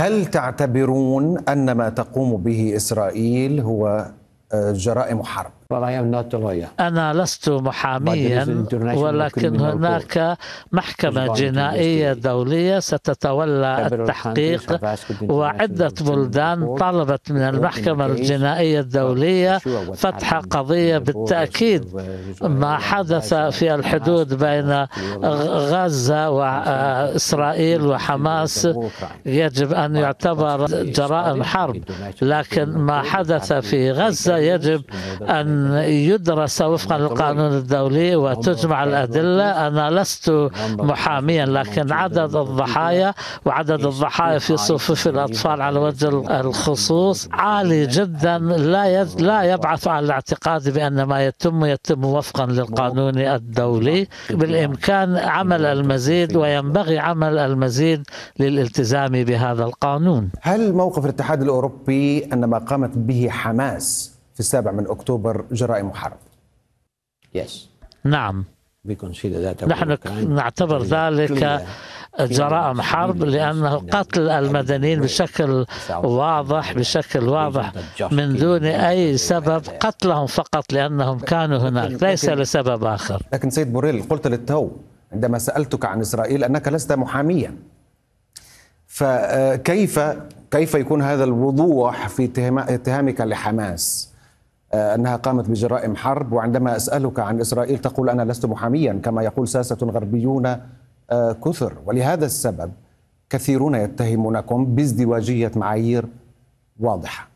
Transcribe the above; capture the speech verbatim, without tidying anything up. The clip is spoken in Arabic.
هل تعتبرون أن ما تقوم به إسرائيل هو جرائم حرب؟ أنا لست محاميا، ولكن هناك محكمة جنائية دولية ستتولى التحقيق، وعدة بلدان طلبت من المحكمة الجنائية الدولية فتح قضية. بالتأكيد ما حدث في الحدود بين غزة وإسرائيل وحماس يجب أن يعتبر جرائم حرب، لكن ما حدث في غزة يجب أن يدرس وفقا للقانون الدولي وتجمع الأدلة. أنا لست محاميا، لكن عدد الضحايا وعدد الضحايا في صفوف الأطفال على وجه الخصوص عالي جدا، لا لا يبعث على الاعتقاد بأن ما يتم يتم وفقا للقانون الدولي. بالإمكان عمل المزيد وينبغي عمل المزيد للالتزام بهذا القانون. هل موقف الاتحاد الأوروبي أن ما قامت به حماس في السابع من أكتوبر جرائم حرب؟ نعم، نحن نعتبر ذلك جرائم حرب، لأنه قتل المدنيين بشكل واضح بشكل واضح من دون أي سبب، قتلهم فقط لأنهم كانوا هناك، ليس لسبب آخر. لكن سيد بوريل، قلت للتو عندما سألتك عن إسرائيل أنك لست محاميا، فكيف كيف يكون هذا الوضوح في اتهامك لحماس أنها قامت بجرائم حرب، وعندما أسألك عن إسرائيل تقول أنا لست محاميا، كما يقول ساسة غربيون كثر؟ ولهذا السبب كثيرون يتهمونكم بازدواجية معايير واضحة.